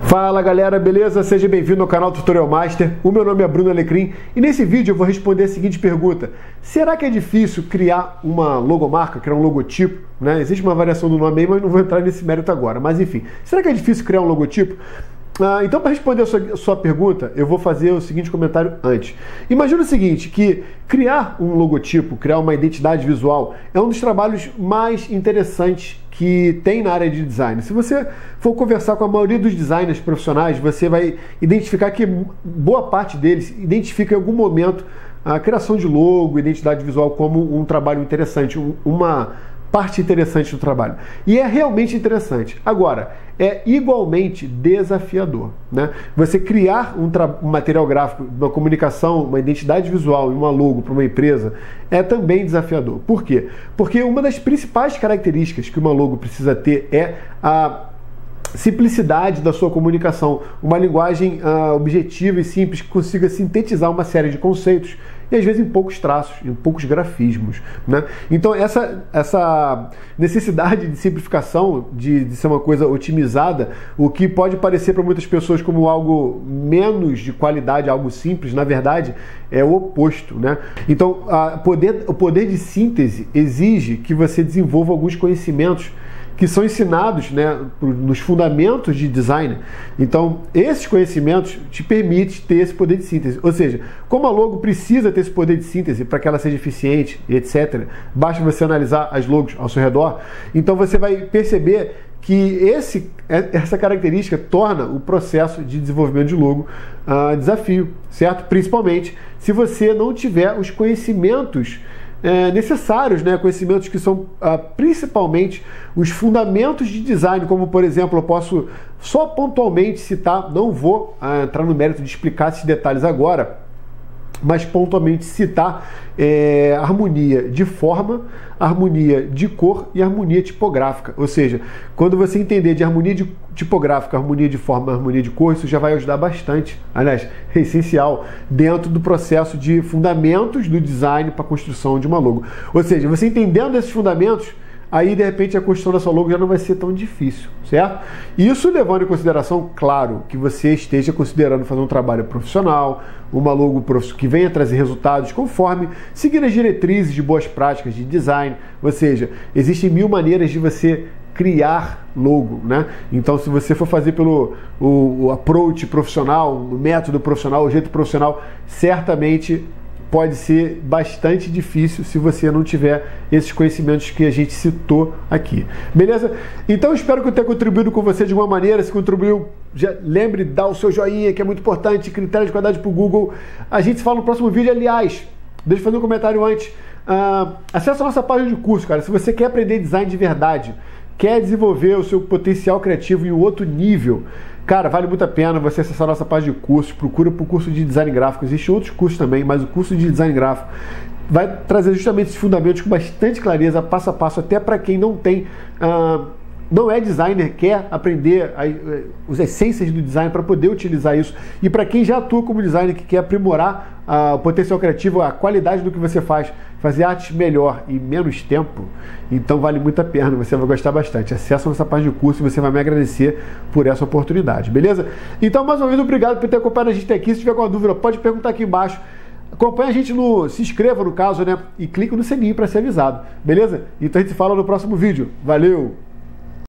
Fala galera, beleza? Seja bem-vindo ao canal Tutorial Master. O meu nome é Bruno Alecrim e nesse vídeo eu vou responder a seguinte pergunta: será que é difícil criar uma logomarca, criar um logotipo? Né? Existe uma variação do nome aí, mas não vou entrar nesse mérito agora. Mas enfim, será que é difícil criar um logotipo? Então, para responder a sua pergunta, eu vou fazer o seguinte comentário antes. Imagina o seguinte, que criar um logotipo, criar uma identidade visual, é um dos trabalhos mais interessantes que tem na área de design. Se você for conversar com a maioria dos designers profissionais, você vai identificar que boa parte deles identifica em algum momento a criação de logo, identidade visual como um trabalho interessante, uma parte interessante do trabalho. E é realmente interessante. Agora, é igualmente desafiador, né? Você criar um material gráfico, uma comunicação, uma identidade visual e uma logo para uma empresa é também desafiador. Por quê? Porque uma das principais características que uma logo precisa ter é a simplicidade da sua comunicação, uma linguagem objetiva e simples que consiga sintetizar uma série de conceitos e às vezes em poucos traços, em poucos grafismos, né? Então essa necessidade de simplificação, de ser uma coisa otimizada, o que pode parecer para muitas pessoas como algo menos de qualidade, algo simples, na verdade é o oposto, né? Então o poder de síntese exige que você desenvolva alguns conhecimentos que são ensinados, né, nos fundamentos de design. Então, esses conhecimentos te permitem ter esse poder de síntese. Ou seja, como a logo precisa ter esse poder de síntese para que ela seja eficiente, etc., basta você analisar as logos ao seu redor, então você vai perceber que essa característica torna o processo de desenvolvimento de logo desafio, certo? Principalmente se você não tiver os conhecimentos necessários, né? Conhecimentos que são principalmente os fundamentos de design, como por exemplo, eu posso só pontualmente citar, não vou entrar no mérito de explicar esses detalhes agora, mas pontualmente citar harmonia de forma, harmonia de cor e harmonia tipográfica. Ou seja, quando você entender de harmonia tipográfica, harmonia de forma, harmonia de cor, isso já vai ajudar bastante, aliás, é essencial dentro do processo de fundamentos do design para a construção de uma logo. Ou seja, você entendendo esses fundamentos, aí de repente a construção da sua logo já não vai ser tão difícil, certo? Isso levando em consideração, claro, que você esteja considerando fazer um trabalho profissional, uma logo que venha trazer resultados conforme seguir as diretrizes de boas práticas de design. Ou seja, existem 1000 maneiras de você criar logo, né? Então, se você for fazer pelo o approach profissional, o método profissional, o jeito profissional, certamente pode ser bastante difícil se você não tiver esses conhecimentos que a gente citou aqui. Beleza? Então espero que eu tenha contribuído com você de alguma maneira. Se contribuiu, já lembre de dar o seu joinha, que é muito importante, critério de qualidade para o Google. A gente se fala no próximo vídeo. Aliás, deixa eu fazer um comentário antes. Acesse a nossa página de curso, cara. Se você quer aprender design de verdade, quer desenvolver o seu potencial criativo em um outro nível, cara, vale muito a pena você acessar a nossa página de cursos. Procura por curso de design gráfico. Existem outros cursos também, mas o curso de design gráfico vai trazer justamente esses fundamentos com bastante clareza, passo a passo, até para quem não tem, não é designer, quer aprender as essências do design para poder utilizar isso. E para quem já atua como designer, que quer aprimorar o potencial criativo, a qualidade do que você faz, fazer artes melhor e menos tempo, então vale muito a pena, você vai gostar bastante. Acesse a nossa página de curso e você vai me agradecer por essa oportunidade, beleza? Então, mais uma vez, obrigado por ter acompanhado a gente até aqui. Se tiver alguma dúvida, pode perguntar aqui embaixo. Acompanhe a gente se inscreva no caso, né? E clique no sininho para ser avisado, beleza? Então a gente se fala no próximo vídeo. Valeu!